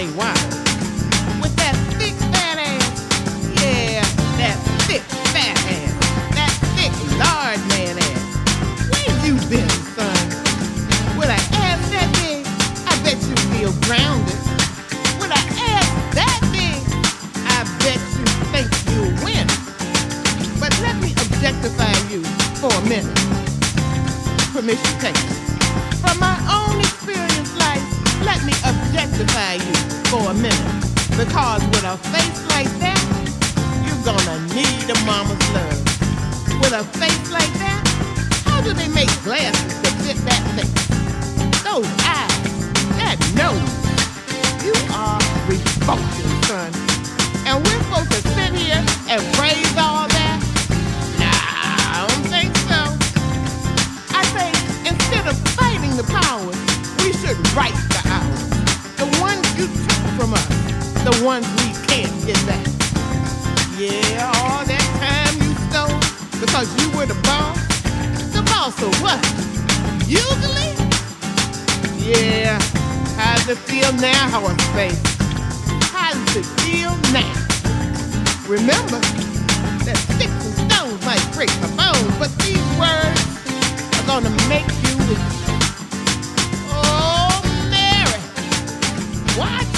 they wild. With that thick fat ass, yeah, that thick fat ass, that thick large man ass. Where you been, son? With an ass that big, I bet you feel grounded. With an ass that big, I bet you think you'll win. But let me objectify you for a minute. Permission taken. From my own experience life, let me objectify you for a minute. Because with a face like that, you're gonna need a mama's love. With a face like that, how do they make glasses that fit that face? Those eyes, that nose. You are revolting, son. And we're supposed to sit here and praise all that? Nah, I don't think so. I say, instead of fighting the powers, we should right the ours. The ones you took from us, the ones we can't get back. Yeah, all that time you stole because you were the boss. The boss of what? Usually? Yeah, how's it feel now, horseface? How does it feel now? Remember that sticks and stones might break my bones, but these words are gonna make you weak. Oh, Mary, watch